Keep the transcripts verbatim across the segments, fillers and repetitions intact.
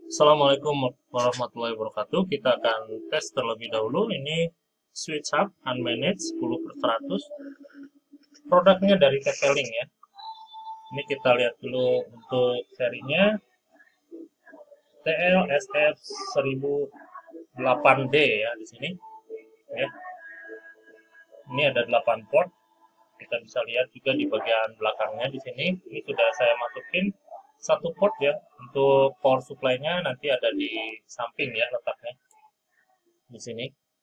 Assalamualaikum warahmatullahi wabarakatuh. Kita akan tes terlebih dahulu. Ini switch hub unmanaged sepuluh per seratus. Produknya dari T-P-Link ya. Ini kita lihat dulu untuk serinya. T L S F seribu delapan D ya di sini. Ya. Ini ada delapan port. Kita bisa lihat juga di bagian belakangnya di sini. Ini sudah saya masukin satu port ya. Untuk power supply-nya nanti ada di samping ya letaknya. Di sini.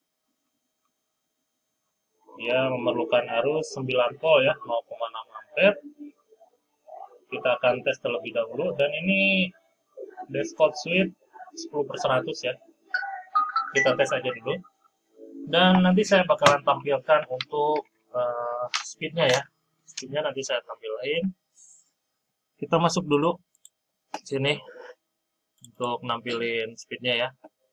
Dia memerlukan arus sembilan volt ya, nol koma enam ampere. Kita akan tes terlebih dahulu dan ini Desktop Switch sepuluh per seratus ya. Kita tes aja dulu. Dan nanti saya bakalan tampilkan untuk uh, speednya ya. Speednya nanti saya tampilin. Kita masuk dulu sini untuk nampilin speednya ya.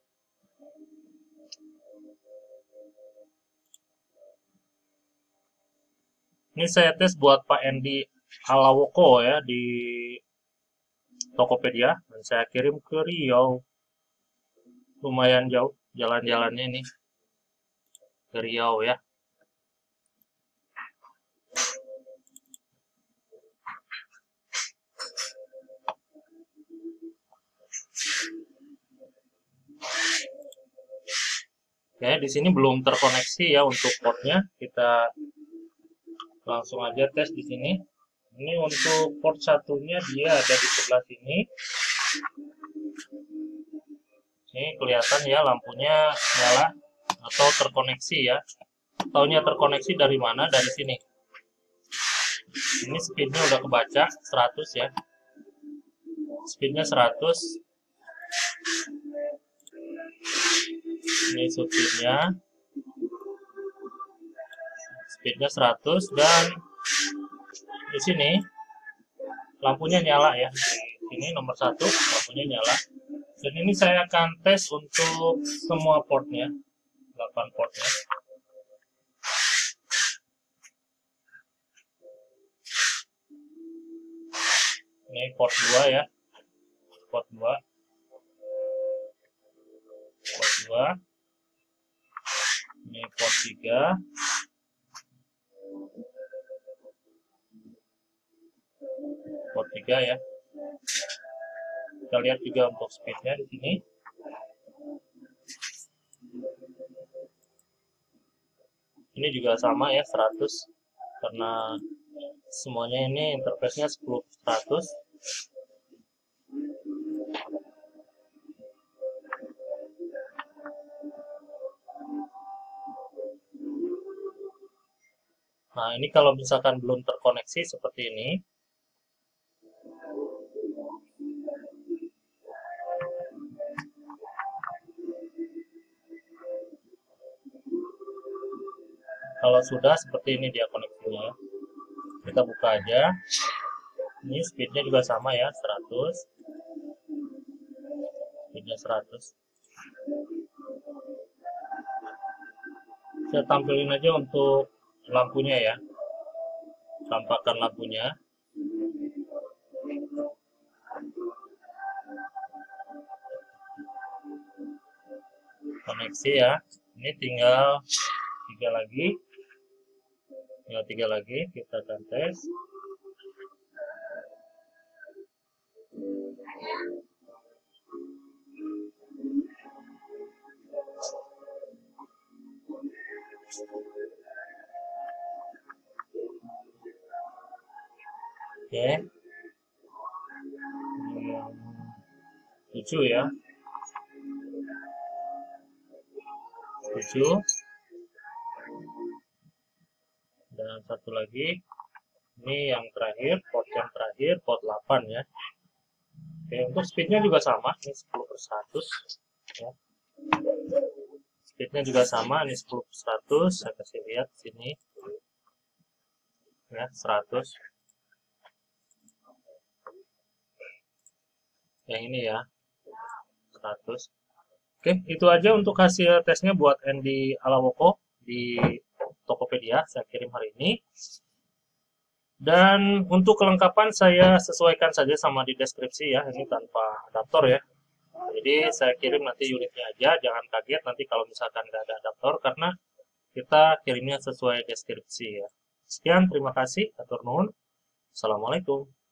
Ini saya tes buat Pak Endi Alawoko ya di Tokopedia dan saya kirim ke Riau. Lumayan jauh jalan-jalannya ini ke Riau ya. Oke, di sini belum terkoneksi ya untuk portnya. Kita langsung aja tes di sini. Ini untuk port satunya dia ada di sebelah sini. Ini kelihatan ya lampunya nyala atau terkoneksi ya. Taunya terkoneksi dari mana? Dari sini. Ini speednya udah kebaca seratus ya. Speednya seratus. Ini speednya. Speednya seratus dan di sini lampunya nyala ya. Di sini nomor satu lampunya nyala. Dan ini saya akan tes untuk semua portnya, delapan portnya. Ini port dua ya, port dua, port dua. Ini port tiga. Port tiga ya. Kita lihat juga untuk speednya di sini. Ini juga sama ya seratus karena semuanya ini interface-nya sepuluh per seratus. Nah, ini kalau misalkan belum terkoneksi seperti ini. Kalau sudah seperti ini dia koneksinya. Kita buka aja. Ini speednya juga sama ya, seratus. Speednya seratus. Saya tampilin aja untuk lampunya ya. Tampakkan lampunya. Koneksi ya. Ini tinggal tiga lagi. Tinggal tiga lagi. Kita akan tes. Oke. Ini yang tujuh ya. tujuh. Dan satu lagi. Ini yang terakhir, port yang terakhir, port delapan ya. Oke, untuk speednya juga sama, ini sepuluh per seratus ya. Speednya juga sama, ini sepuluh per seratus. Saya kasih lihat sini. Ya, seratus. Yang ini ya, seratus. Oke, itu aja untuk hasil tesnya buat Endi Alawoko di Tokopedia. Saya kirim hari ini. Dan untuk kelengkapan saya sesuaikan saja sama di deskripsi ya, ini tanpa adaptor ya. Jadi saya kirim nanti unitnya aja, jangan kaget nanti kalau misalkan nggak ada adaptor, karena kita kirimnya sesuai deskripsi ya. Sekian, terima kasih, atur nuhun. Assalamualaikum.